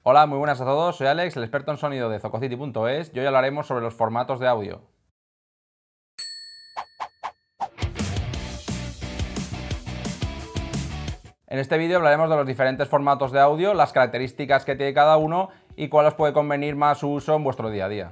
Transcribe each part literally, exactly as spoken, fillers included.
Hola, muy buenas a todos, soy Alex, el experto en sonido de Zococity punto es y hoy hablaremos sobre los formatos de audio. En este vídeo hablaremos de los diferentes formatos de audio, las características que tiene cada uno y cuál os puede convenir más su uso en vuestro día a día.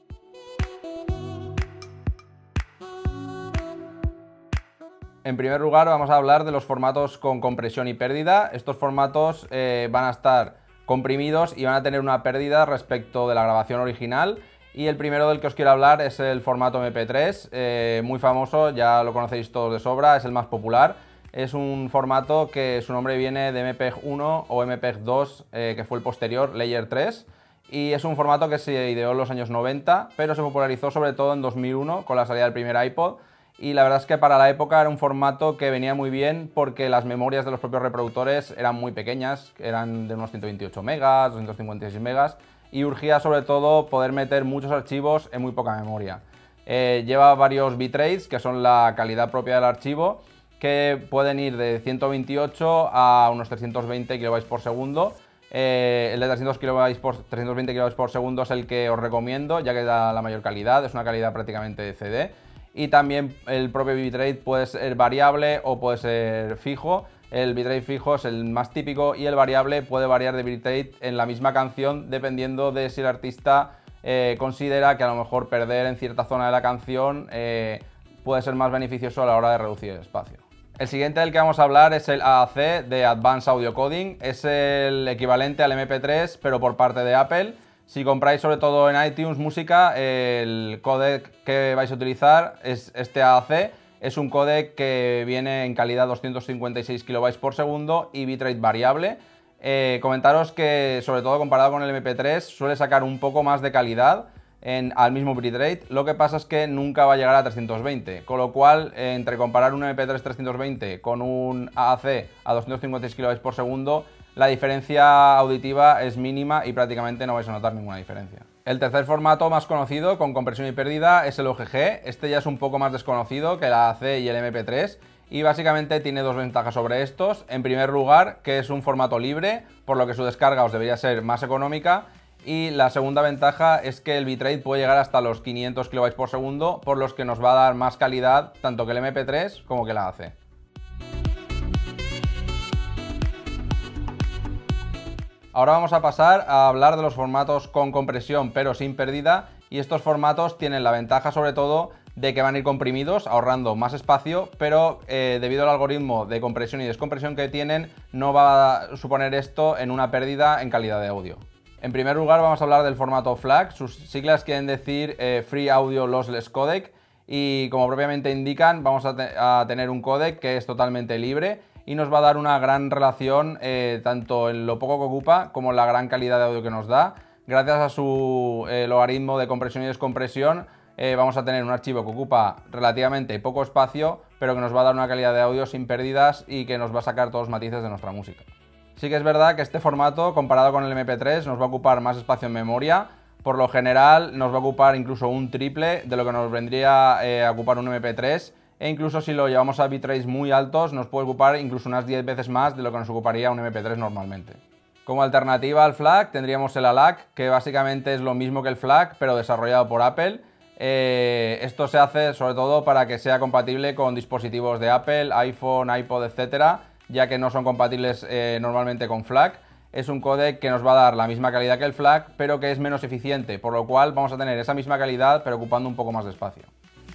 En primer lugar vamos a hablar de los formatos con compresión y pérdida. Estos formatos eh, van a estar comprimidos y van a tener una pérdida respecto de la grabación original. Y el primero del que os quiero hablar es el formato eme pe tres, eh, muy famoso, ya lo conocéis todos de sobra, es el más popular. Es un formato que su nombre viene de eme pe e ge uno o eme pe e ge dos, eh, que fue el posterior, Layer tres. Y es un formato que se ideó en los años noventa, pero se popularizó sobre todo en dos mil uno con la salida del primer iPod. Y la verdad es que para la época era un formato que venía muy bien porque las memorias de los propios reproductores eran muy pequeñas, eran de unos ciento veintiocho megas, doscientos cincuenta y seis megas, y urgía sobre todo poder meter muchos archivos en muy poca memoria. Eh, lleva varios bitrates, que son la calidad propia del archivo, que pueden ir de ciento veintiocho a unos trescientos veinte kilobytes por segundo. Eh, el de trescientos veinte kilobytes por segundo es el que os recomiendo, ya que da la mayor calidad, es una calidad prácticamente de ce de. Y también el propio bitrate puede ser variable o puede ser fijo. El bitrate fijo es el más típico y el variable puede variar de bitrate en la misma canción dependiendo de si el artista eh, considera que a lo mejor perder en cierta zona de la canción eh, puede ser más beneficioso a la hora de reducir el espacio. El siguiente del que vamos a hablar es el a a ce de Advanced Audio Coding. Es el equivalente al eme pe tres pero por parte de Apple. Si compráis sobre todo en iTunes música, el códec que vais a utilizar es este a a ce. Es un códec que viene en calidad doscientos cincuenta y seis kilobytes por segundo y bitrate variable. Eh, comentaros que sobre todo comparado con el eme pe tres suele sacar un poco más de calidad en, al mismo bitrate. Lo que pasa es que nunca va a llegar a trescientos veinte, con lo cual eh, entre comparar un eme pe tres trescientos veinte con un a a ce a doscientos cincuenta y seis kilobytes por segundo, la diferencia auditiva es mínima y prácticamente no vais a notar ninguna diferencia. El tercer formato más conocido con compresión y pérdida es el o ge ge. Este ya es un poco más desconocido que el a a ce y el eme pe tres y básicamente tiene dos ventajas sobre estos. En primer lugar, que es un formato libre, por lo que su descarga os debería ser más económica. Y la segunda ventaja es que el bitrate puede llegar hasta los quinientos kilobytes por segundo, por los que nos va a dar más calidad tanto que el eme pe tres como que el a a ce. Ahora vamos a pasar a hablar de los formatos con compresión pero sin pérdida, y estos formatos tienen la ventaja sobre todo de que van a ir comprimidos ahorrando más espacio, pero eh, debido al algoritmo de compresión y descompresión que tienen no va a suponer esto en una pérdida en calidad de audio. En primer lugar vamos a hablar del formato FLAC, sus siglas quieren decir eh, Free Audio Lossless Codec, y como propiamente indican vamos a, te a tener un codec que es totalmente libre y nos va a dar una gran relación eh, tanto en lo poco que ocupa como en la gran calidad de audio que nos da. Gracias a su eh, logaritmo de compresión y descompresión eh, vamos a tener un archivo que ocupa relativamente poco espacio, pero que nos va a dar una calidad de audio sin pérdidas y que nos va a sacar todos los matices de nuestra música. Sí que es verdad que este formato, comparado con el eme pe tres, nos va a ocupar más espacio en memoria. Por lo general nos va a ocupar incluso un triple de lo que nos vendría eh, a ocupar un eme pe tres, e incluso si lo llevamos a bitrates muy altos nos puede ocupar incluso unas diez veces más de lo que nos ocuparía un eme pe tres normalmente. Como alternativa al FLAC tendríamos el a lac, que básicamente es lo mismo que el FLAC pero desarrollado por Apple. Eh, esto se hace sobre todo para que sea compatible con dispositivos de Apple, iPhone, iPod, etcétera, ya que no son compatibles eh, normalmente con FLAC. Es un códec que nos va a dar la misma calidad que el FLAC, pero que es menos eficiente, por lo cual vamos a tener esa misma calidad, pero ocupando un poco más de espacio.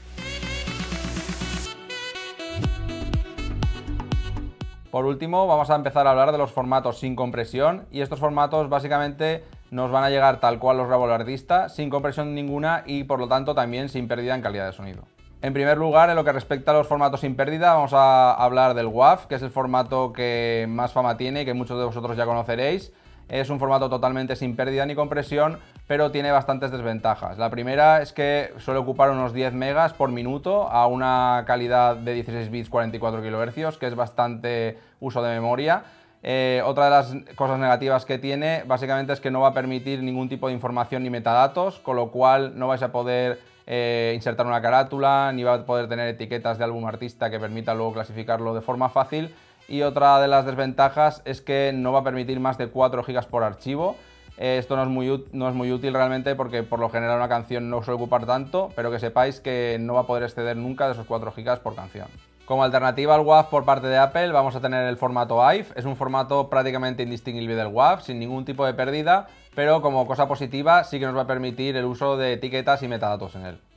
Por último, vamos a empezar a hablar de los formatos sin compresión, y estos formatos básicamente nos van a llegar tal cual los grabó el artista, sin compresión ninguna y por lo tanto también sin pérdida en calidad de sonido. En primer lugar, en lo que respecta a los formatos sin pérdida, vamos a hablar del WAV, que es el formato que más fama tiene y que muchos de vosotros ya conoceréis. Es un formato totalmente sin pérdida ni compresión, pero tiene bastantes desventajas. La primera es que suele ocupar unos diez megas por minuto a una calidad de dieciséis bits cuarenta y cuatro kilohercios, que es bastante uso de memoria. Eh, otra de las cosas negativas que tiene básicamente es que no va a permitir ningún tipo de información ni metadatos, con lo cual no vais a poder eh, insertar una carátula, ni va a poder tener etiquetas de álbum artista que permita luego clasificarlo de forma fácil. Y otra de las desventajas es que no va a permitir más de cuatro gigas por archivo. Eh, esto no es, muy, no es muy útil realmente porque por lo general una canción no suele ocupar tanto, pero que sepáis que no va a poder exceder nunca de esos cuatro gigas por canción. Como alternativa al WAV por parte de Apple vamos a tener el formato A I F, es un formato prácticamente indistinguible del WAV, sin ningún tipo de pérdida, pero como cosa positiva sí que nos va a permitir el uso de etiquetas y metadatos en él.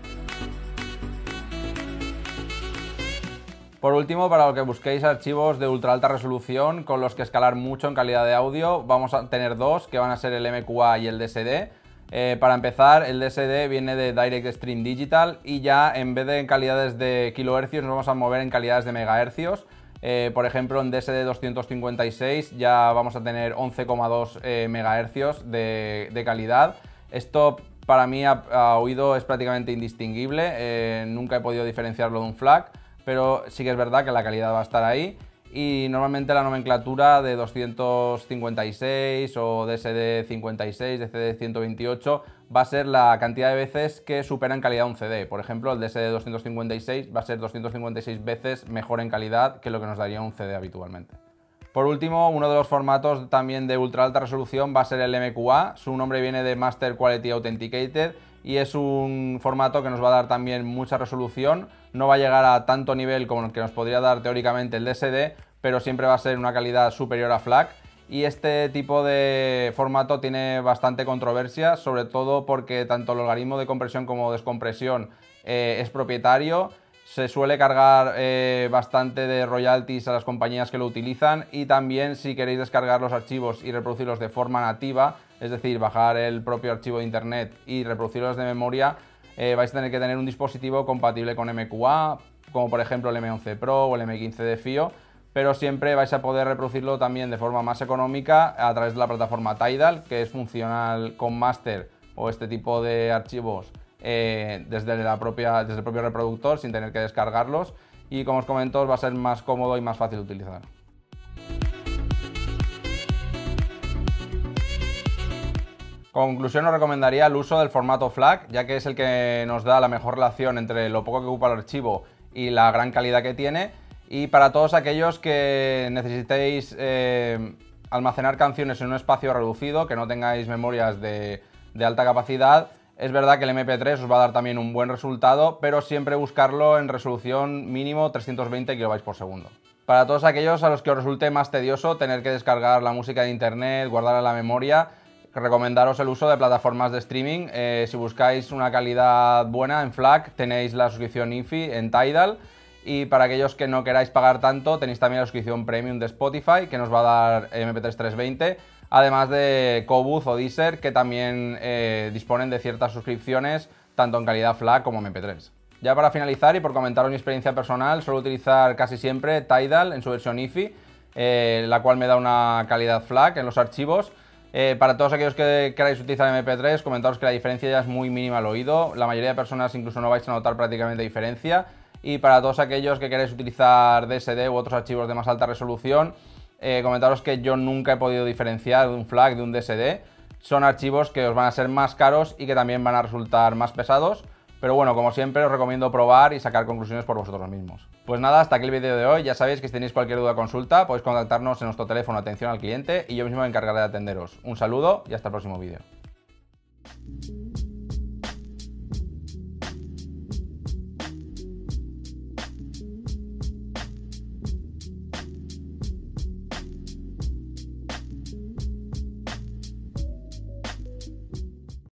Por último, para los que busquéis archivos de ultra alta resolución con los que escalar mucho en calidad de audio, vamos a tener dos, que van a ser el M Q A y el D S D. Eh, para empezar, el D S D viene de Direct Stream Digital y ya en vez de en calidades de kilohercios nos vamos a mover en calidades de megahercios. Eh, por ejemplo, en D S D doscientos cincuenta y seis ya vamos a tener once coma dos eh, megahercios de, de calidad. Esto para mí a, a oído es prácticamente indistinguible, eh, nunca he podido diferenciarlo de un FLAC, pero sí que es verdad que la calidad va a estar ahí. Y normalmente la nomenclatura de doscientos cincuenta y seis o D S D cincuenta y seis, D S D ciento veintiocho va a ser la cantidad de veces que supera en calidad un C D. Por ejemplo, el D S D doscientos cincuenta y seis va a ser doscientos cincuenta y seis veces mejor en calidad que lo que nos daría un C D habitualmente. Por último, uno de los formatos también de ultra alta resolución va a ser el M Q A. Su nombre viene de Master Quality Authenticated y es un formato que nos va a dar también mucha resolución. No va a llegar a tanto nivel como el que nos podría dar teóricamente el D S D, pero siempre va a ser una calidad superior a FLAC. Y este tipo de formato tiene bastante controversia, sobre todo porque tanto el algoritmo de compresión como descompresión eh, es propietario. Se suele cargar eh, bastante de royalties a las compañías que lo utilizan y también si queréis descargar los archivos y reproducirlos de forma nativa, es decir, bajar el propio archivo de internet y reproducirlos de memoria, eh, vais a tener que tener un dispositivo compatible con M Q A, como por ejemplo el M once Pro o el M quince de FiiO, pero siempre vais a poder reproducirlo también de forma más económica a través de la plataforma Tidal, que es funcional con Master o este tipo de archivos eh, desde, la propia, desde el propio reproductor sin tener que descargarlos, y como os comento va a ser más cómodo y más fácil de utilizar. Como conclusión os recomendaría el uso del formato FLAC, ya que es el que nos da la mejor relación entre lo poco que ocupa el archivo y la gran calidad que tiene. Y para todos aquellos que necesitéis eh, almacenar canciones en un espacio reducido, que no tengáis memorias de, de alta capacidad, es verdad que el M P tres os va a dar también un buen resultado, pero siempre buscarlo en resolución mínimo trescientos veinte kilobytes por segundo. Para todos aquellos a los que os resulte más tedioso tener que descargar la música de internet, guardarla en la memoria, recomendaros el uso de plataformas de streaming. Eh, si buscáis una calidad buena en FLAC tenéis la suscripción INFI en Tidal. Y para aquellos que no queráis pagar tanto, tenéis también la suscripción Premium de Spotify, que nos va a dar M P tres trescientos veinte, además de Qobuz o Deezer, que también eh, disponen de ciertas suscripciones, tanto en calidad FLAC como M P tres. Ya para finalizar y por comentaros mi experiencia personal, suelo utilizar casi siempre Tidal en su versión INFI, eh, la cual me da una calidad FLAC en los archivos. Eh, para todos aquellos que queráis utilizar M P tres, comentaros que la diferencia ya es muy mínima al oído, la mayoría de personas incluso no vais a notar prácticamente diferencia. Y para todos aquellos que queréis utilizar D S D u otros archivos de más alta resolución, eh, comentaros que yo nunca he podido diferenciar de un FLAC de un D S D. Son archivos que os van a ser más caros y que también van a resultar más pesados. Pero bueno, como siempre os recomiendo probar y sacar conclusiones por vosotros mismos. Pues nada, hasta aquí el vídeo de hoy. Ya sabéis que si tenéis cualquier duda o consulta podéis contactarnos en nuestro teléfono atención al cliente y yo mismo me encargaré de atenderos. Un saludo y hasta el próximo vídeo.